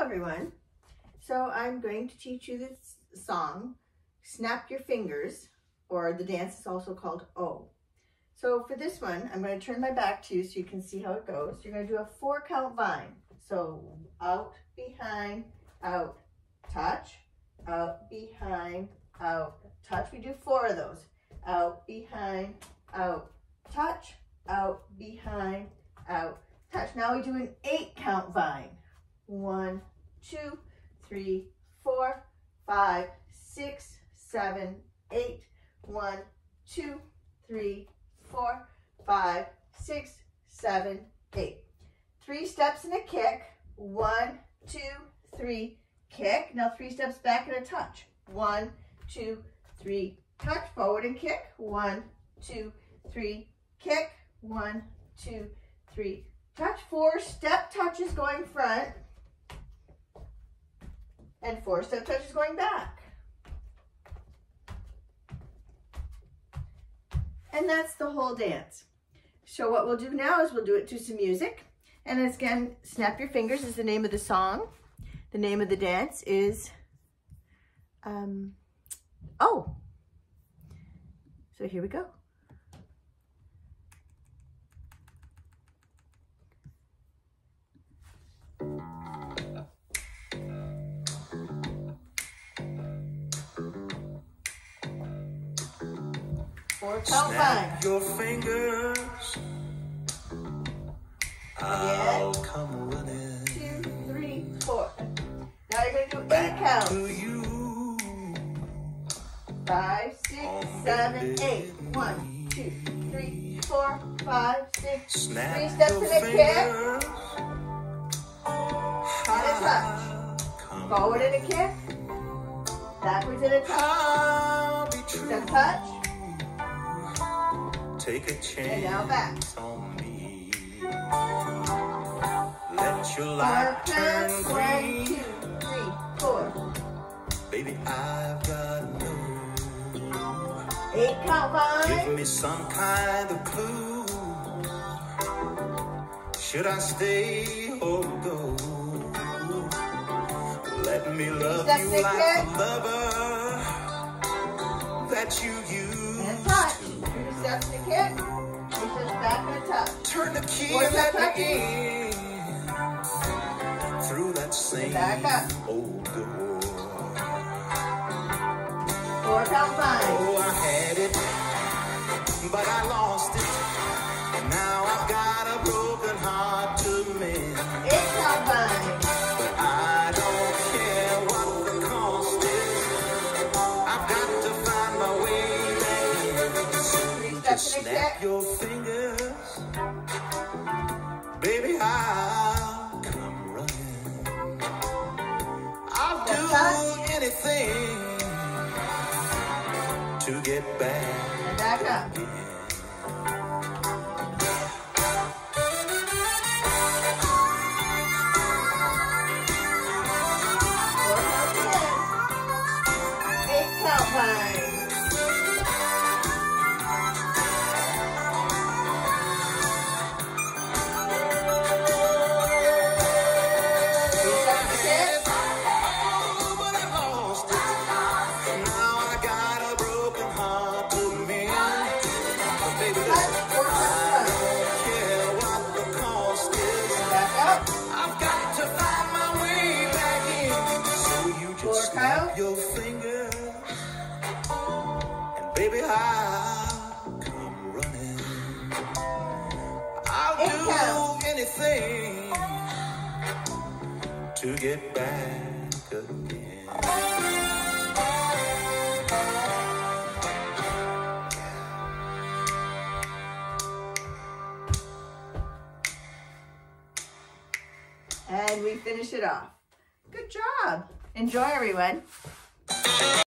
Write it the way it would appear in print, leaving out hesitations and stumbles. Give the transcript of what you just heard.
everyone. So I'm going to teach you this song, Snap Your Fingers, or the dance is also called O. So for this one, I'm going to turn my back to you so you can see how it goes. You're going to do a 4-count vine. So out, behind, out, touch, out, behind, out, touch. We do 4 of those. Out, behind, out, touch, out, behind, out, touch. Now we do an 8-count vine. 1, 2, 3, 4, 5, 6, 7, 8. 1, 2, 3, 4, 5, 6, 7, 8. 3 steps and a kick. 1, 2, 3, kick. Now 3 steps back and a touch. 1, 2, 3, touch, forward and kick. 1, 2, 3, kick. 1, 2, 3, touch. 4 step touches going front. And 4 step touches going back. And that's the whole dance. So what we'll do now is we'll do it to some music. And again, Snap Your Fingers is the name of the song. The name of the dance is O. So here we go. Snap your fingers, I'll come running. 2, 3, 4. Now you're going to do 8 counts. To you. 5, 6, 7, 8. 1, 2, 3, 4, 5, 6. Snap 3 steps your in a kick. fingers, And a touch. Forward in a kick. Backwards in a touch. I'll be true. Step touch. Take a chance And now back. on me. Let your light turn 1, green. 2, 3, 4. Baby, I've got no. 8-count vine. Give me some kind of clue. Should I stay or go? Let me love Step you kick. like a lover that you And a used touch. to. 3 steps in a kick. 3 steps back and a touch. Turn the key 4 and step let me touches. in through that same Back up. old door. 4-count vine. Oh, I had it, but I lost it. Now I've got a broken heart to mend. 8-count vine. But I don't care what the cost is. I've got to find my way back in. So 3 you steps just in a snap kick. your fingers. Baby, I'll come running. I'll do anything to get back. And back up. again. 8-count vine. Your fingers, and baby, I'll come running. I'll do anything to get back again. And we finish it off. Good job. Enjoy, everyone.